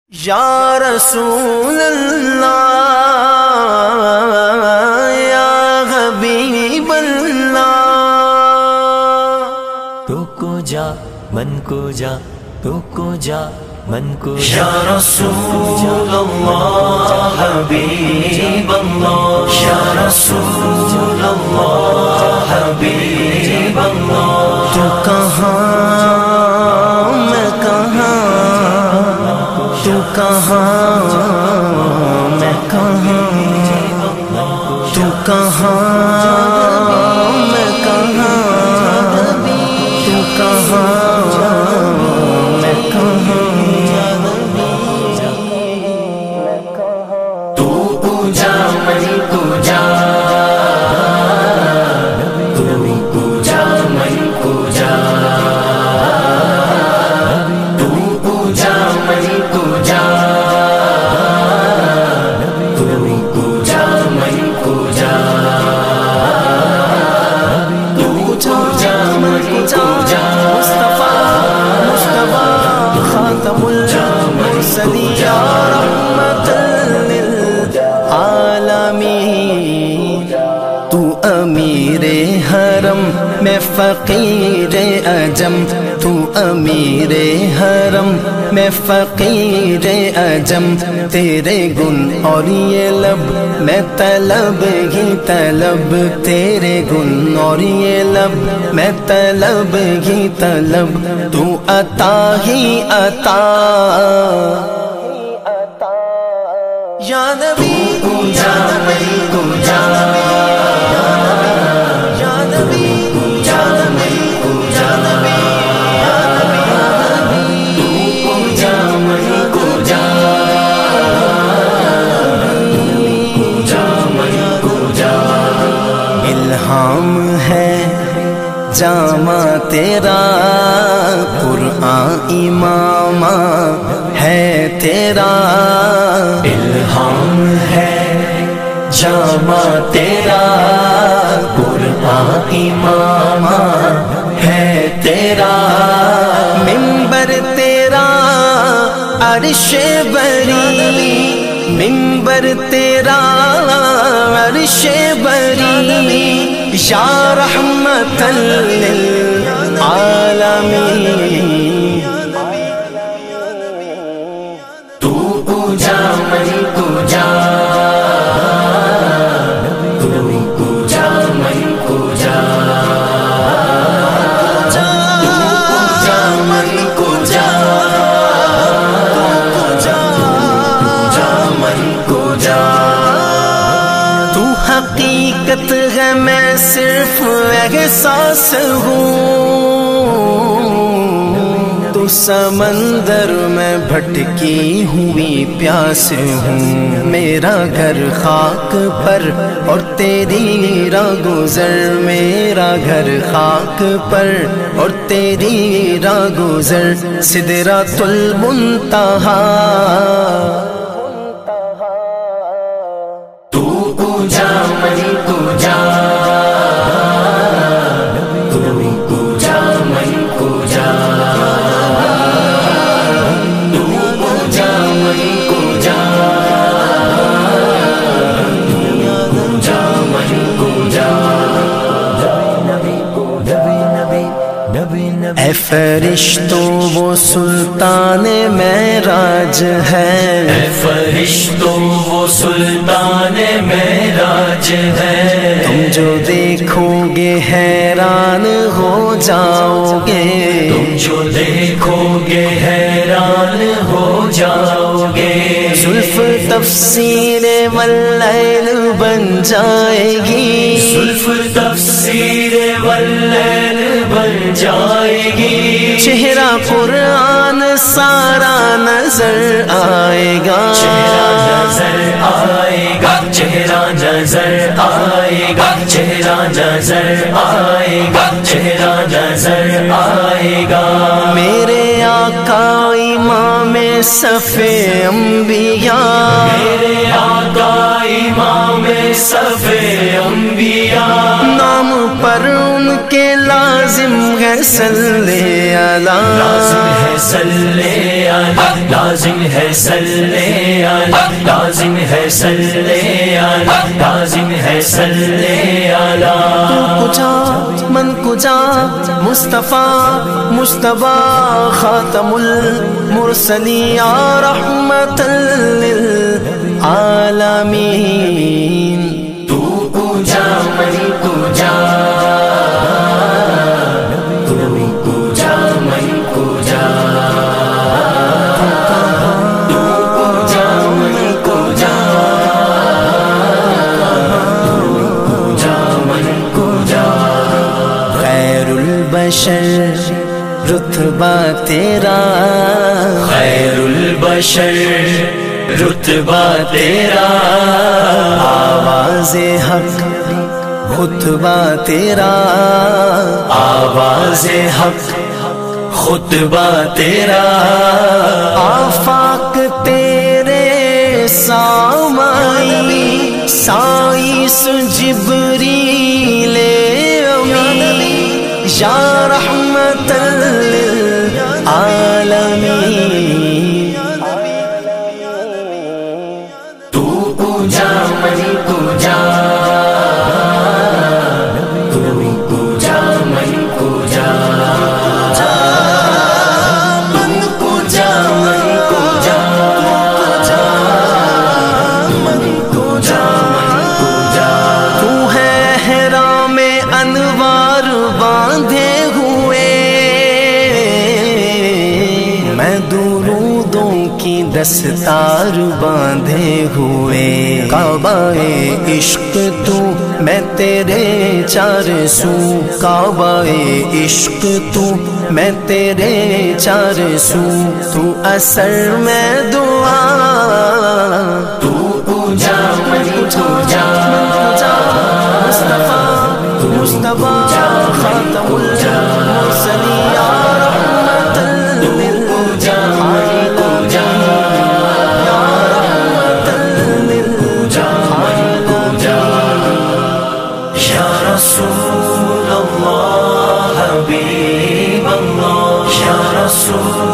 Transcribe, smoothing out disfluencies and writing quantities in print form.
یا رسول اللہ یا حبیب اللہ، تو کو جا من کو جا، تو کو جا من کو جا، یا رسول اللہ حبیب اللہ، یا رسول اللہ حبیب اللہ، تو کہاں میں کہاں، تو کہاں میں کہاں، تو کہاں میں کہاں، تو کہاں میں کہاں، تو پوجا من پوجا، تو پوجا من پوجا، تو پوجا من پوجا، تو پوجا من پوجا، تو پوجا من پوجا، مصطفیٰ خاتم المرسلین یا رحمت للعالمین، تو امیر حرم میں فقیر عجم، تو امیر حرم میں فقیر عجم، تیرے گن اور یہ لب میں طلب ہی طلب، تیرے گن اور یہ لب میں طلب ہی طلب، تو عطا ہی عطا یا نبی پوجا من پوجا، یا نبی پوجا من پوجا، تو پوجا من پوجا، پوجا من پوجا، الہام ہے جامع تیرا، قرآن امام ہے تیرا، الہام ہے جامع تیرا، قرآن امام ہے تیرا، منبر تیرا عرش بری، منبر تیرا عرش بری، یا رحمت للعالمین، تو پوجا من پوجا، تو پوجا من پوجا، تو پوجا من پوجا، پوجا من پوجا، تو حقیقت ہے میں صرف احساس ہوں، تو سمندر میں بھٹکی ہوئی پیاس ہوں، میرا گھر خاک پر اور تیری راہ گزر، میرا گھر خاک پر اور تیری راہ گزر، سدرۃ المنتہا، تو پوجا من پوجا، تو پوجا من پوجا، تو پوجا من پوجا، پوجا من پوجا، اے فرشتوں وہ سلطان معراج ہے، اے فرشتوں وہ سلطان معراج ہے، تم جو دیکھو گے حیران ہو جاؤ گے، تم جو دیکھو گے حیران ہو جاؤ گے، زلف تفسیر واللیل بن جائے گی، زلف تفسیر واللیل بن جائے گی، چہرہ قرآن سارا نظر آئے گا، چہرہ نظر آئے گا، چہرہ نظر آئے گا، چہرہ نظر آئے گا، چہرہ نظر آئے آئے گا میرے آقا امام صفِ انبیاء میرے آقا امام صف انبیاء نام پر ان کے لازم ہے صلی اللہ لازم ہے صلی علی لازم ہے صلی علی لازم ہے صلی علی لازم ہے صلی علی کجا من کجا مصطفیٰ مجتبی خاتم المرسلین یا رحمت للعالمین تو کجا من کجا تو کجا من کجا تو کجا من کجا تو کجا من کجا خیر البشر رتبہ تیرا خیر البشر رتبہ تیرا آواز حق خطبہ تیرا آواز حق خطبہ تیرا آفاق تیرے سامائی سائس جبریل امی یا رحمت للعالمین تو کجا من کجا تو کجا من کجا من کجا من کجا من کجا من کجا تو ہے احرام انوار باندھے ہوئے میں درودوں کی دستار باندھے ہوئے کعبہ عشق تو میں تیرے چار سو کعبہ عشق تو میں تیرے چار سو تو اثر میں دعا تو کجا من کجا مصطفیٰ خاتم المرسلین یا رحمت للعالمین یا رحمت للعالمین یا رسول اللہ حبیب اللہ یا رسول